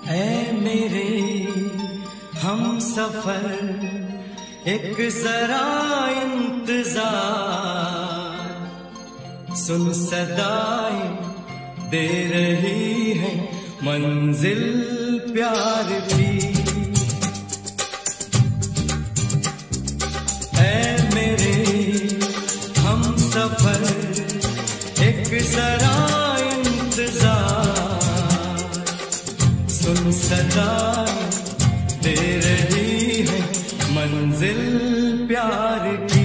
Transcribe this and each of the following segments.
ऐ मेरे हम सफर एक जरा इंतजार, सुन सदाएं दे रही है मंजिल प्यार की। ऐ मेरे हम सफर एक जरा इंतजार, सुन सदाएं दे रही है मंजिल प्यार की।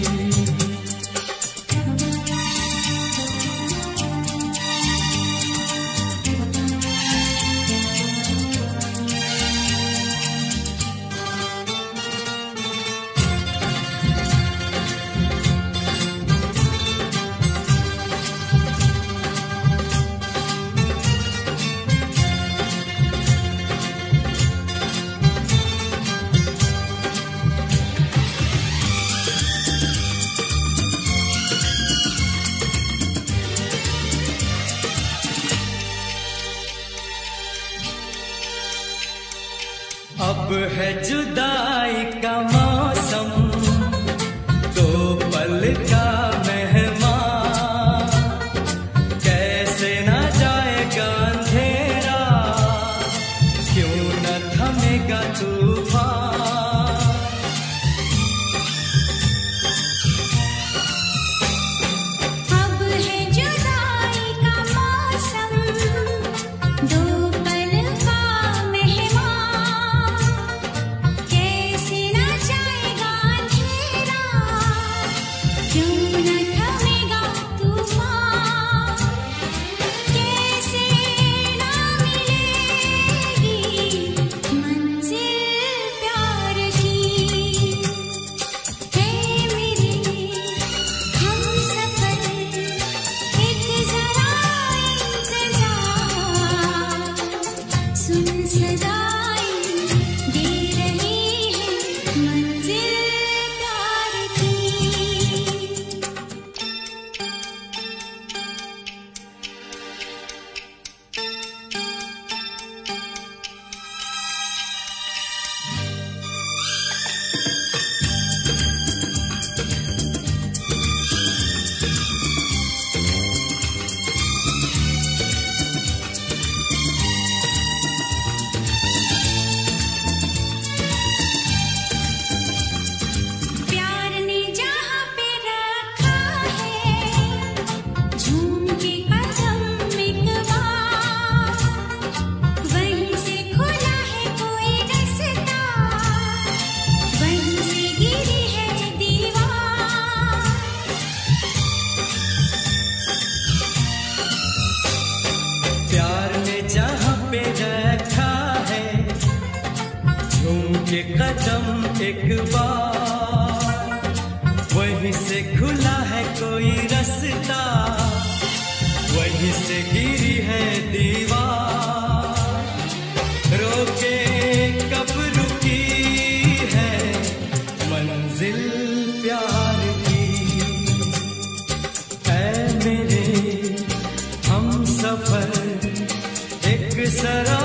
अब है जुदाई का मौसम, दो पल का मेहमान, कैसे न जाएगा अंधेरा, क्यों न थमेगा तूफान। अब है जुदाई का मौसम, दो पल का मेहमान, क्यों न थमेगा तूफान। कैसे न मिलेगी मंजिल प्यार की। है मेरे हम सफर एक जरा इंतजार, सुन सदाएं दे रही है मंजिल प्यार की। के कदम एक बार, वहीं से खुला है कोई रास्ता, वहीं से गिरी है दीवार। रोके कब रुकी है मंजिल प्यार की। ऐ मेरे हम सफर एक जरा